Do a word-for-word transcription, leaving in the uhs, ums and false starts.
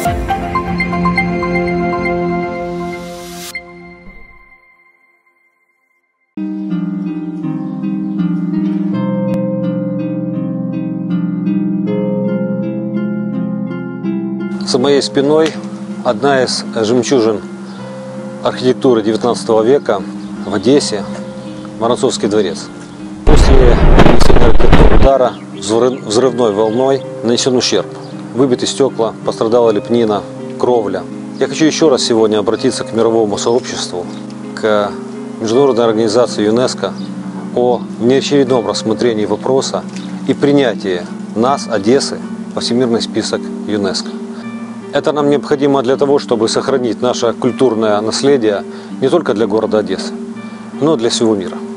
За моей спиной одна из жемчужин архитектуры девятнадцатого века в Одессе – Воронцовский дворец. После нанесения ракетного удара взрывной волной нанесен ущерб. Выбиты стекла, пострадала лепнина, кровля. Я хочу еще раз сегодня обратиться к мировому сообществу, к Международной организации ЮНЕСКО о неочередном рассмотрении вопроса и принятии нас, Одессы, во всемирный список ЮНЕСКО. Это нам необходимо для того, чтобы сохранить наше культурное наследие не только для города Одессы, но и для всего мира.